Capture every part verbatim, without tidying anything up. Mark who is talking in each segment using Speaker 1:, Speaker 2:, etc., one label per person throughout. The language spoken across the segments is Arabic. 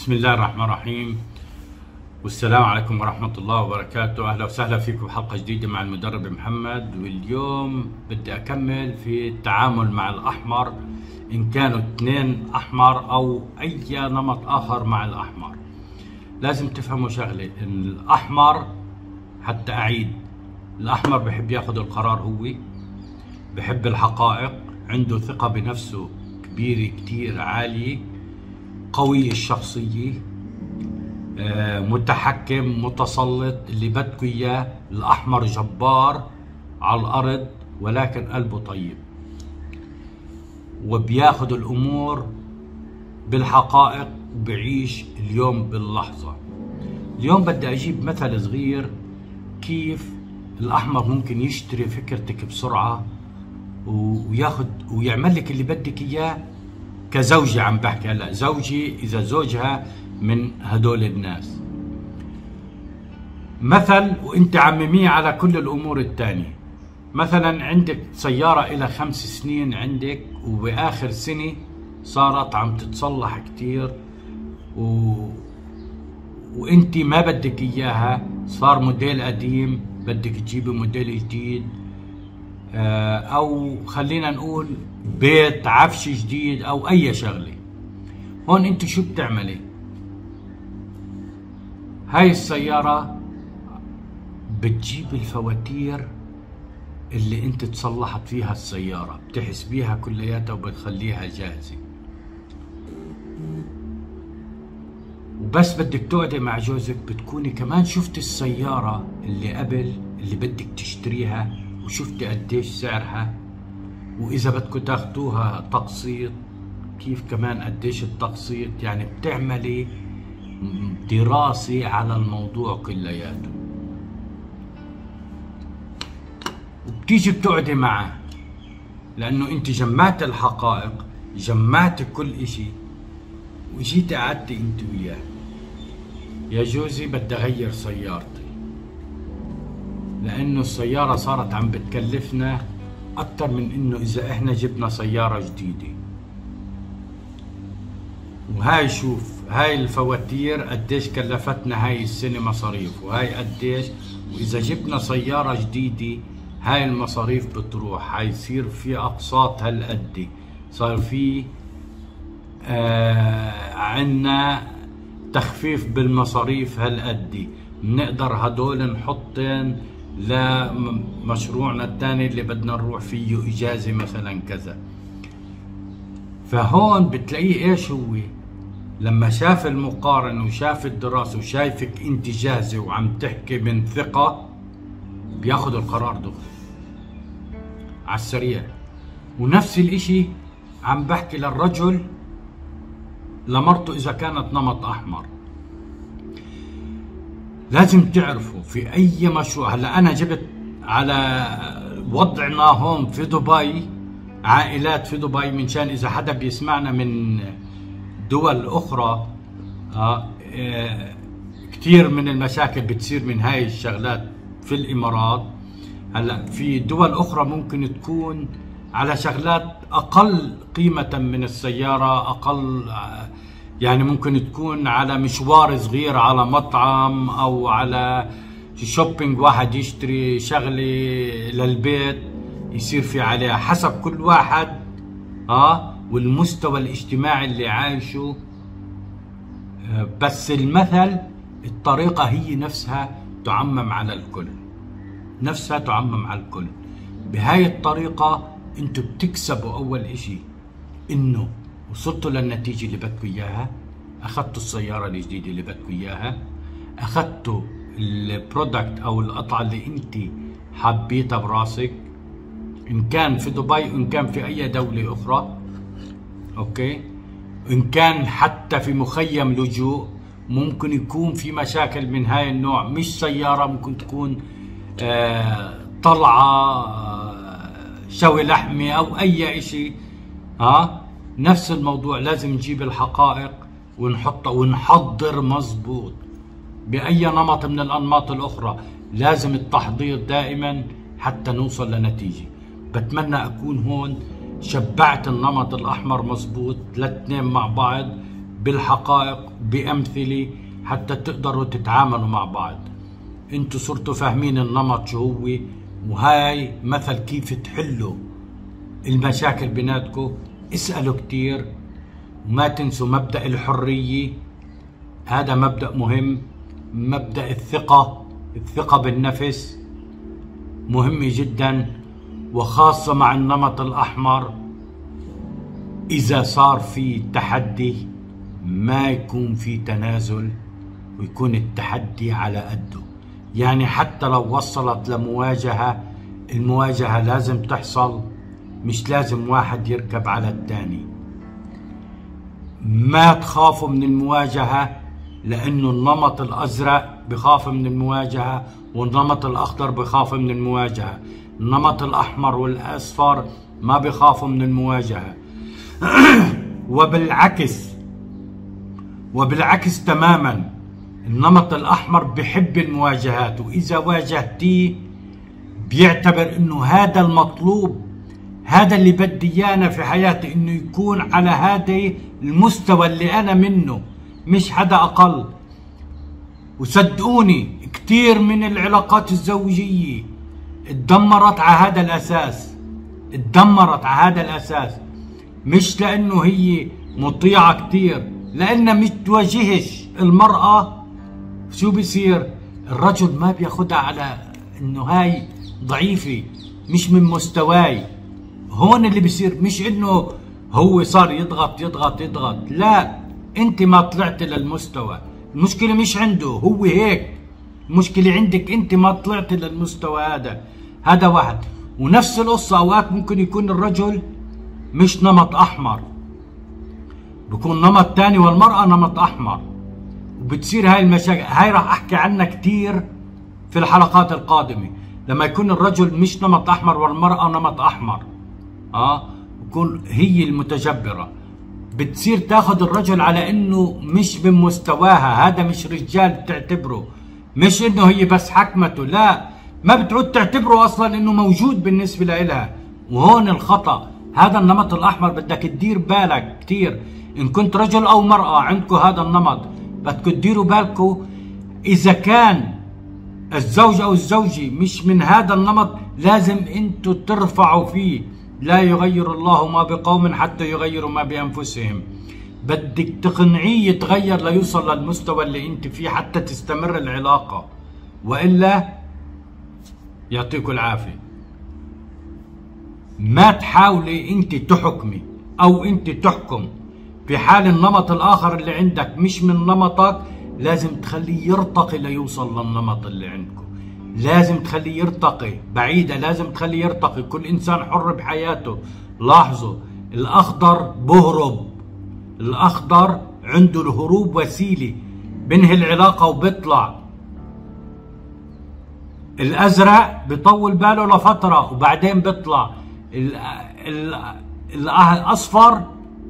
Speaker 1: بسم الله الرحمن الرحيم، والسلام عليكم ورحمة الله وبركاته. أهلا وسهلا فيكم بحلقة جديدة مع المدرب محمد. واليوم بدي أكمل في التعامل مع الأحمر، إن كانوا اثنين أحمر أو أي نمط آخر مع الأحمر. لازم تفهموا شغلة، إن الأحمر، حتى أعيد، الأحمر بحب ياخذ القرار، هو بحب الحقائق، عنده ثقة بنفسه كبيرة كتير عالية، قوي الشخصية، متحكم متسلط، اللي بدكم اياه. الاحمر جبار على الارض ولكن قلبه طيب، وبياخذ الامور بالحقائق وبيعيش اليوم باللحظة. اليوم بدي اجيب مثل صغير كيف الاحمر ممكن يشتري فكرتك بسرعة وياخذ ويعمل لك اللي بدك اياه. كزوجة عم بحكي هلا، زوجي اذا زوجها من هدول الناس، مثل وانت عمميه على كل الامور الثانية. مثلا عندك سيارة الى خمس سنين عندك، وباخر سنة صارت عم تتصلح كتير و... وانت ما بدك اياها، صار موديل قديم بدك تجيبي موديل جديد، او خلينا نقول بيت عفش جديد او اي شغله. هون انت شو بتعملي؟ هاي السياره بتجيب الفواتير اللي انت تصلحت فيها السياره، بتحسبيها كلياتها وبتخليها جاهزه، وبس بدك تقعدي مع جوزك بتكوني كمان شفت السياره اللي قبل اللي بدك تشتريها، وشفتي قديش سعرها، واذا بدكم تاخذوها تقسيط كيف كمان قديش التقسيط. يعني بتعملي دراسة على الموضوع كلياته، وبتيجي بتقعدي معه، لانه انت جمعت الحقائق، جمعت كل اشي، وجيتي قعدتي انت وياه. يا جوزي بدي اغير سيارتي، لانه السيارة صارت عم بتكلفنا اكتر من انه اذا احنا جبنا سيارة جديدة. وهاي شوف هاي الفواتير قديش كلفتنا هاي السنة مصاريف، وهاي قديش، واذا جبنا سيارة جديدة هاي المصاريف بتروح، هيصير في اقساط هالقد، صار في آه عنا تخفيف بالمصاريف هالقد، بنقدر هدول نحطن لمشروعنا الثاني اللي بدنا نروح فيه اجازة مثلا كذا. فهون بتلاقيه ايش هو، لما شاف المقارنة وشاف الدراسة وشايفك انت جاهزة وعم تحكي من ثقة، بياخد القرار دغري على السريع. ونفس الاشي عم بحكي للرجل لمرته اذا كانت نمط احمر. لازم تعرفوا في اي مشروع، هلا انا جبت على وضعنا هون في دبي، عائلات في دبي، من شان اذا حدا بيسمعنا من دول اخرى، آه آه كثير من المشاكل بتصير من هاي الشغلات في الامارات. هلا في دول اخرى ممكن تكون على شغلات اقل قيمة من السيارة، اقل آه يعني ممكن تكون على مشوار صغير، على مطعم او على شوبينج، واحد يشتري شغلة للبيت يصير في عليها، حسب كل واحد اه والمستوى الاجتماعي اللي عايشه. آه بس المثل، الطريقة هي نفسها تعمم على الكل، نفسها تعمم على الكل. بهاي الطريقة انتوا بتكسبوا اول اشي، انه وصلتوا للنتيجة اللي بدكم اياها، اخذتوا السيارة الجديدة اللي بدكم اياها، اخذتوا البرودكت او القطعة اللي انت حبيتها براسك، ان كان في دبي وان كان في اي دولة اخرى، اوكي، ان كان حتى في مخيم لجوء ممكن يكون في مشاكل من هاي النوع، مش سيارة، ممكن تكون آه طلعة آه شوي لحمة او اي اشي. ها نفس الموضوع، لازم نجيب الحقائق ونحطها ونحضر مزبوط. بأي نمط من الأنماط الأخرى لازم التحضير دائما حتى نوصل لنتيجة. بتمنى أكون هون شبعت النمط الأحمر مزبوط، الاثنين مع بعض بالحقائق بأمثلة حتى تقدروا تتعاملوا مع بعض. انتوا صرتوا فاهمين النمط شو هو، وهاي مثل كيف تحلوا المشاكل بيناتكم. اسألوا كتير، وما تنسوا مبدأ الحرية، هذا مبدأ مهم. مبدأ الثقة، الثقة بالنفس مهمة جدا، وخاصة مع النمط الأحمر. إذا صار في تحدي ما يكون في تنازل، ويكون التحدي على قده. يعني حتى لو وصلت لمواجهة، المواجهة لازم تحصل، مش لازم واحد يركب على الثاني. ما تخافوا من المواجهة، لأنه النمط الأزرق بخاف من المواجهة، والنمط الأخضر بخاف من المواجهة. النمط الأحمر والأصفر ما بخافوا من المواجهة. وبالعكس وبالعكس تماما، النمط الأحمر بحب المواجهات، وإذا واجهتيه بيعتبر إنه هذا المطلوب، هذا اللي بدي إياه في حياتي، إنه يكون على هذا المستوى اللي أنا منه، مش حدا أقل. وصدقوني كتير من العلاقات الزوجية اتدمرت على هذا الأساس، اتدمرت على هذا الأساس، مش لأنه هي مطيعة كتير، لأنها مش تواجهش المرأة. شو بيصير؟ الرجل ما بياخدها على إنه هاي ضعيفة، مش من مستواي. هون اللي بيصير، مش إنه هو صار يضغط يضغط يضغط، لا، أنت ما طلعت للمستوى. المشكلة مش عنده، هو هيك. المشكلة عندك أنت، ما طلعت للمستوى هذا. هذا واحد. ونفس القصة أوقات ممكن يكون الرجل مش نمط أحمر، بكون نمط تاني، والمرأة نمط أحمر، وبتصير هاي المشاكل. هاي راح أحكي عنها كتير في الحلقات القادمة. لما يكون الرجل مش نمط أحمر والمرأة نمط أحمر، آه بكون هي المتجبرة، بتصير تاخذ الرجل على إنه مش بمستواها. هذا مش رجال تعتبره، مش إنه هي بس حكمته، لا، ما بتعود تعتبره أصلا إنه موجود بالنسبة لإلها. وهون الخطأ. هذا النمط الأحمر بدك تدير بالك كتير. إن كنت رجل أو مرأة عندكم هذا النمط، بدكم تديروا بالكم. إذا كان الزوج أو الزوجة مش من هذا النمط، لازم أنتوا ترفعوا فيه. لا يغير الله ما بقوم حتى يغيروا ما بأنفسهم. بدك تقنعيه يتغير ليوصل للمستوى اللي أنت فيه حتى تستمر العلاقة، وإلا يعطيكم العافية. ما تحاولي أنت تحكمي أو أنت تحكم. في حال النمط الآخر اللي عندك مش من نمطك، لازم تخليه يرتقي ليوصل للنمط اللي عندكم. لازم تخليه يرتقي بعيدة، لازم تخليه يرتقي. كل إنسان حر بحياته. لاحظوا، الأخضر بهرب، الأخضر عنده الهروب وسيلة، بنهي العلاقة وبيطلع. الأزرق بيطول باله لفترة وبعدين بيطلع. الأصفر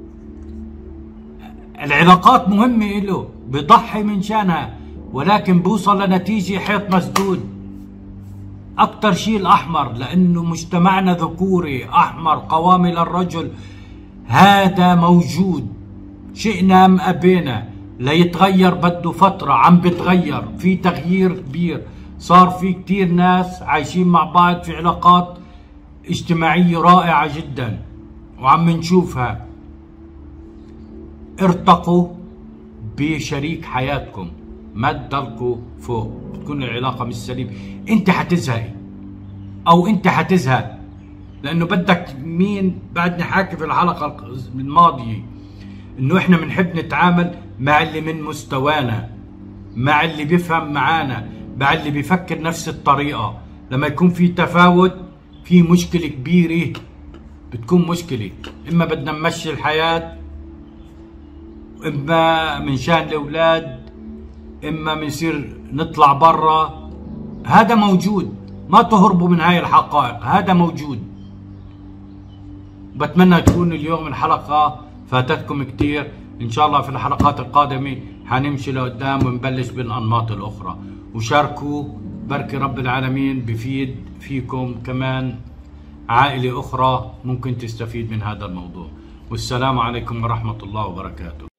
Speaker 1: العلاقات مهمة له، بيضحي من شانها، ولكن بوصل لنتيجة حيط مسدود. أكتر شيء الأحمر، لأنه مجتمعنا ذكوري أحمر، قوامي للرجل. هذا موجود، شئنا أم أبينا. ليتغير بده فترة، عم بتغير، في تغيير كبير. صار في كتير ناس عايشين مع بعض في علاقات اجتماعية رائعة جدا، وعم نشوفها. ارتقوا بشريك حياتكم، ما تضلكوا فوق. تكون العلاقة مش سليمة، انت حتزهقي او انت حتزهق، لانه بدك مين. بعدني حاكي في الحلقة الماضية انه احنا بنحب نتعامل مع اللي من مستوانا، مع اللي بيفهم معانا، مع اللي بيفكر نفس الطريقة. لما يكون في تفاوت، في مشكلة كبيرة، بتكون مشكلة. اما بدنا نمشي الحياة، اما من شان الاولاد، اما بنصير نطلع برا. هذا موجود، ما تهربوا من هاي الحقائق، هذا موجود. بتمنى تكون اليوم الحلقة فاتتكم كتير. ان شاء الله في الحلقات القادمة حنمشي لقدام ونبلش بالانماط الاخرى. وشاركوا، بركي رب العالمين بفيد فيكم كمان عائلة اخرى ممكن تستفيد من هذا الموضوع. والسلام عليكم ورحمة الله وبركاته.